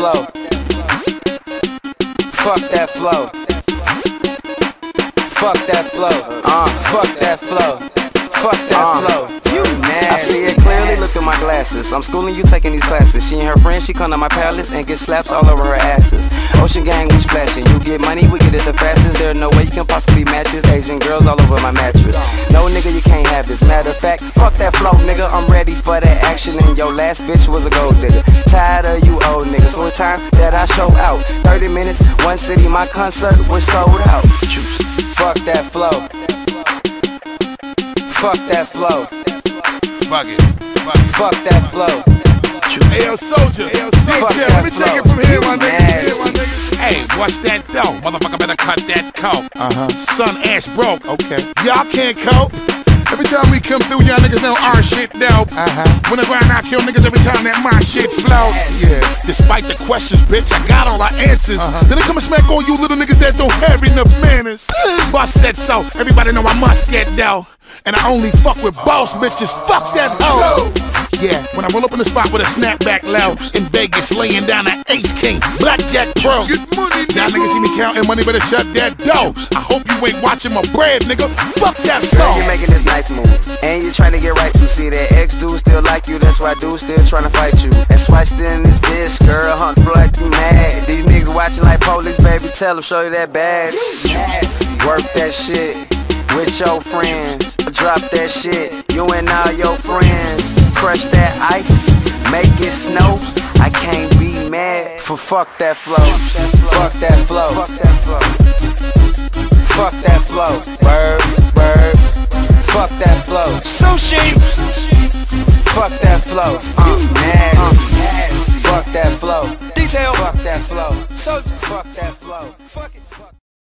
flow. Fuck that flow. Fuck that flow. Fuck that flow. Fuck that flow. You nasty. I see it clearly, look through my glasses. I'm schooling you, taking these classes. She and her friends, she come to my palace and get slaps all over her asses. Ocean gang, we splashing. You get money, we get it the fastest. There's no way you can possibly match this. Asian girls all over my mattress. No nigga, you can't have this. Matter of fact, fuck that flow, nigga. I'm ready for that action. And your last bitch was a gold digger. Tired of you old niggas. So it's time that I show out. 30 minutes, one city, my concert was sold out. Fuck that flow. Fuck that flow. Fuck it. Fuck that flow. Hey, yo, soldier. Let me take it from here, my nigga. Hey, what's that dough? Motherfucker better cut that coat. Son ass broke. Okay. Y'all can't cope. Every time we come through, y'all niggas know our shit dope. When I grind, I kill niggas every time that my shit float. Yeah. Despite the questions, bitch, I got all our answers. Then they come and smack all you little niggas that don't have enough manners. Boss said so. Everybody know I must get dough. And I only fuck with boss bitches. Fuck that hoe. Yeah, when I roll up in the spot with a snapback loud in Vegas, laying down an Ace King, Blackjack Pro. Get money, Y'all niggas see me counting money, better shut that dough. I hope you ain't watching my bread, nigga. Fuck that Girl, flow. you making this nice move, and you trying to get right to see that ex dude still like you. That's why dude still trying to fight you. That's why still in this bitch, girl, hunt for like you mad. These niggas watching like police, baby. Tell them, show you that badge. Work that shit with your friends. Drop that shit, you and all your friends. Crush that ice, make it snow. I can't be mad for fuck that flow. Fuck that flow. Fuck that flow. Bird. Fuck that flow. Sushi. Fuck that flow. Nasty. Fuck that flow. Detail. Fuck that flow. Soldier. Fuck that flow. Fuck it.